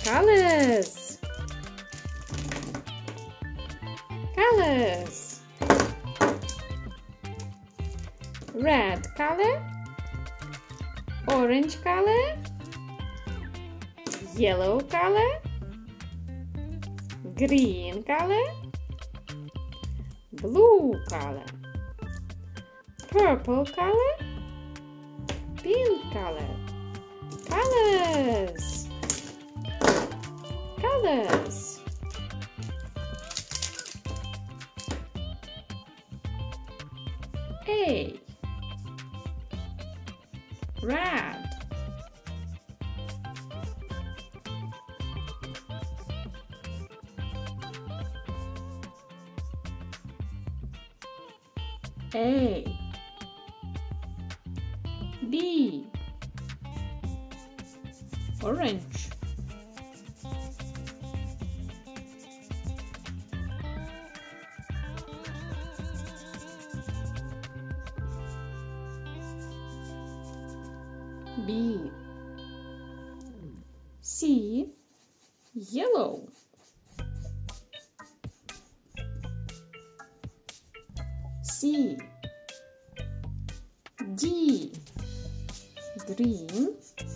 Colors. Colors. Red color, orange color, yellow color, green color, blue color, purple color, pink color. Colors. Colors. A. Red. A. B. Orange. B. C. Yellow. C. D. Green.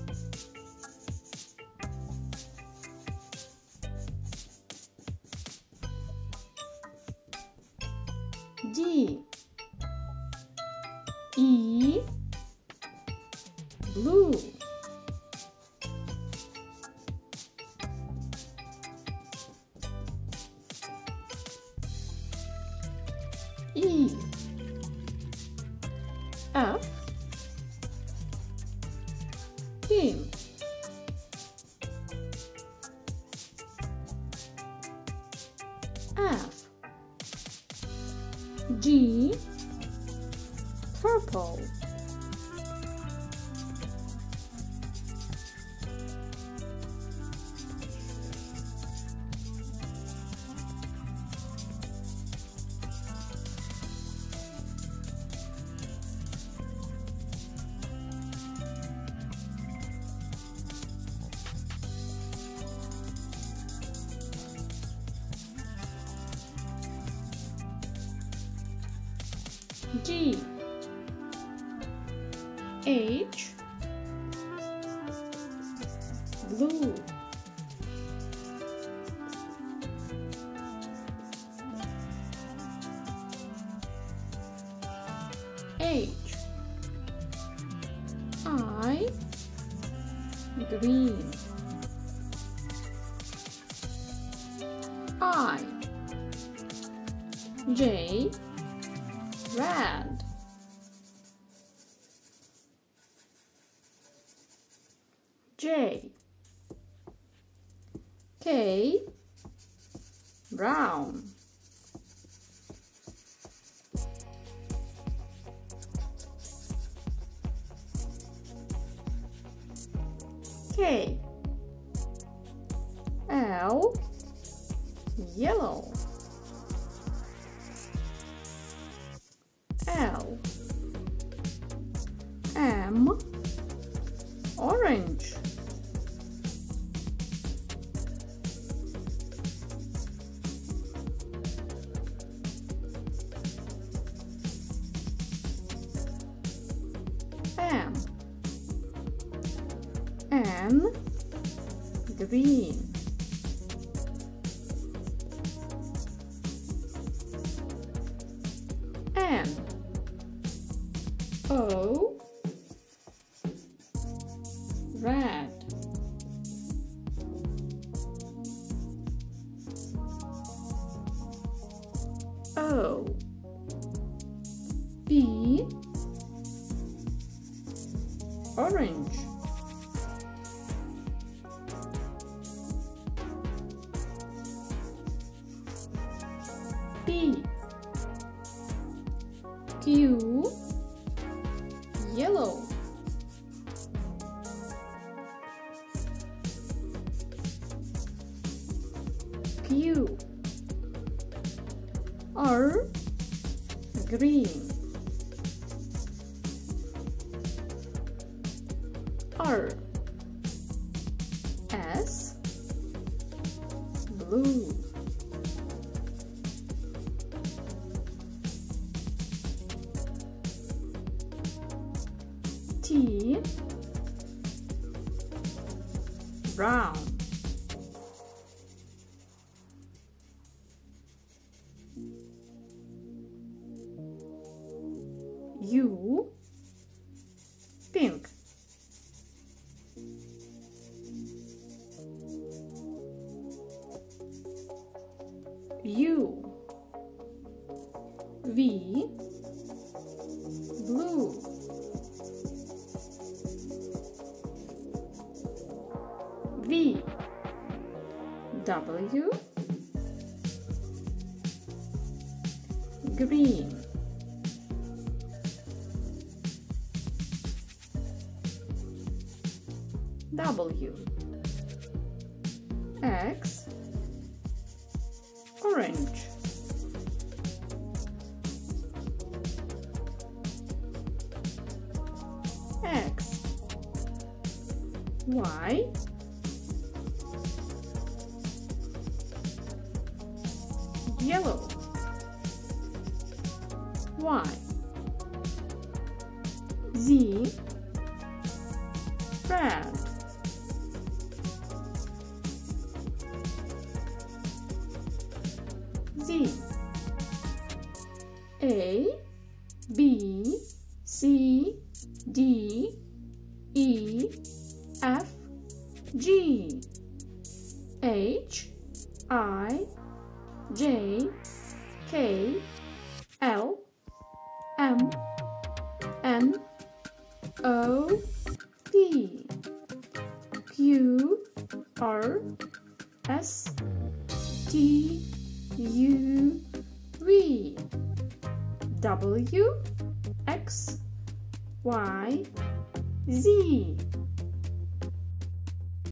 D. E. Blue. E. F. Pink. F. G. Purple. G. H. Blue. H. I. Green. I. J. Red. J. K. Brown. K. L. Yellow. L. M. Orange. M. N. Green. N. O. Red. O. P. Orange. P. Q. Yellow. Q. R. Green. R. S. blue. T, brown. U, pink. U, V, blue. V, W, green. W, X, orange. X, Y, yellow. Y, Z, red. Z, A, B, C, D, E, F, G, H, I, J, K, L, M, N, O, P, Q, R, S, T, U, V, W, X, Y, Z.